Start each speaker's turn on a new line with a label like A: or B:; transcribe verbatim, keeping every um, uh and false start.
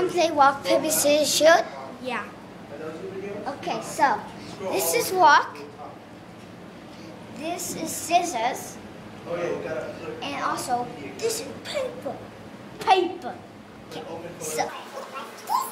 A: want to play rock, paper, scissors, shoot?
B: Yeah.
A: Okay, so this is rock. This is scissors. And also, this is paper. Paper. Okay, so.